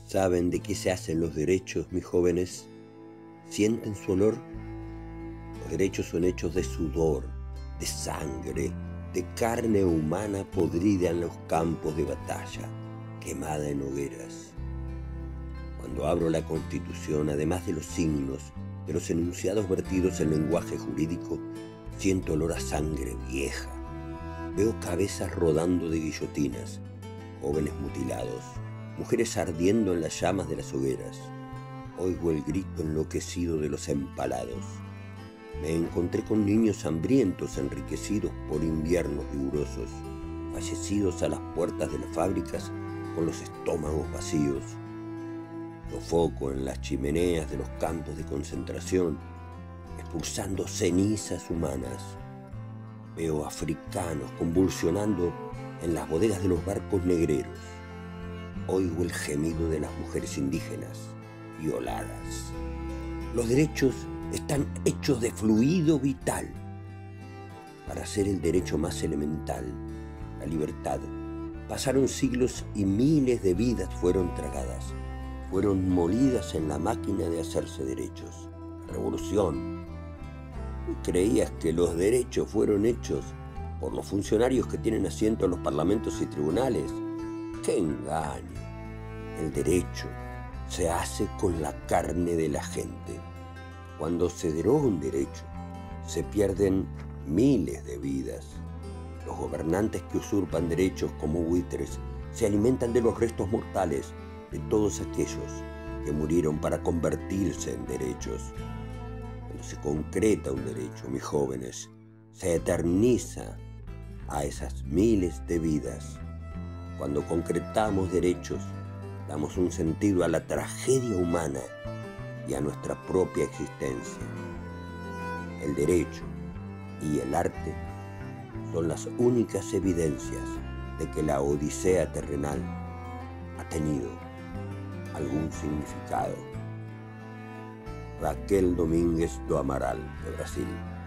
¿Saben de qué se hacen los derechos, mis jóvenes? ¿Sienten su olor? Los derechos son hechos de sudor, de sangre, de carne humana podrida en los campos de batalla, quemada en hogueras. Cuando abro la Constitución, además de los signos, de los enunciados vertidos en lenguaje jurídico, siento olor a sangre vieja. Veo cabezas rodando de guillotinas, jóvenes mutilados, mujeres ardiendo en las llamas de las hogueras. Oigo el grito enloquecido de los empalados. Me encontré con niños hambrientos enriquecidos por inviernos rigurosos, fallecidos a las puertas de las fábricas con los estómagos vacíos. Sofoco en las chimeneas de los campos de concentración, expulsando cenizas humanas. Veo africanos convulsionando en las bodegas de los barcos negreros. Oigo el gemido de las mujeres indígenas, violadas. Los derechos están hechos de fluido vital. Para ser el derecho más elemental, la libertad, pasaron siglos y miles de vidas fueron tragadas, fueron molidas en la máquina de hacerse derechos. Revolución. ¿Creías que los derechos fueron hechos por los funcionarios que tienen asiento en los parlamentos y tribunales? ¡Qué engaño! El derecho se hace con la carne de la gente. Cuando se deroga un derecho, se pierden miles de vidas. Los gobernantes que usurpan derechos como buitres se alimentan de los restos mortales de todos aquellos que murieron para convertirse en derechos. Cuando se concreta un derecho, mis jóvenes, se eterniza a esas miles de vidas. Cuando concretamos derechos, damos un sentido a la tragedia humana y a nuestra propia existencia. El derecho y el arte son las únicas evidencias de que la odisea terrenal ha tenido algún significado. Raquel Domínguez do Amaral, de Brasil.